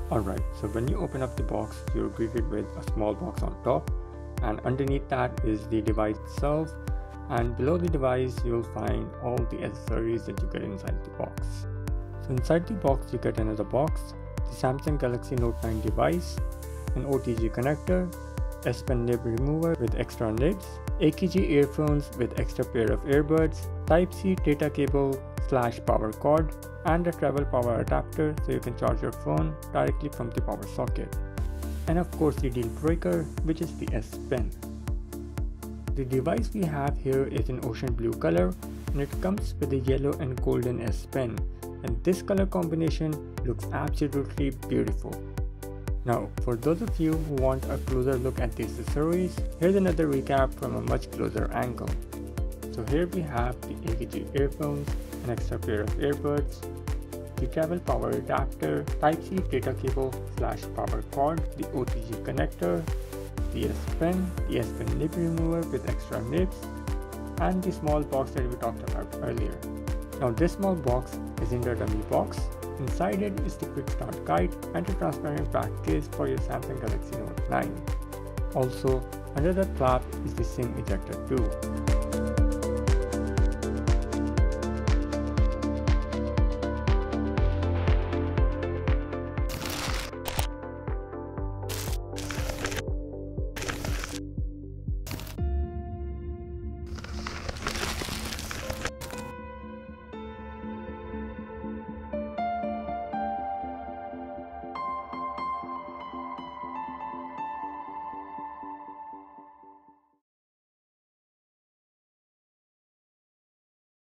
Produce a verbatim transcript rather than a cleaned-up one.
Alright, so when you open up the box, you're greeted with a small box on top, and underneath that is the device itself, and below the device you'll find all the accessories that you get inside the box. So inside the box you get another box, the Samsung Galaxy Note nine device, an O T G connector, S Pen nib remover with extra nibs, A K G earphones with extra pair of earbuds, Type C data cable slash power cord, and a travel power adapter so you can charge your phone directly from the power socket. And of course the deal breaker, which is the S Pen. The device we have here is in ocean blue color, and it comes with a yellow and golden S Pen, and this color combination looks absolutely beautiful. Now, for those of you who want a closer look at the accessories, here's another recap from a much closer angle. So here we have the A K G earphones, an extra pair of earbuds, the travel power adapter, Type C data cable slash power cord, the O T G connector, the S Pen, the S Pen nib remover with extra nibs, and the small box that we talked about earlier. Now this small box is in the dummy box. Inside it is the quick start guide and a transparent back case for your Samsung Galaxy Note nine. Also, under the flap is the SIM ejector too.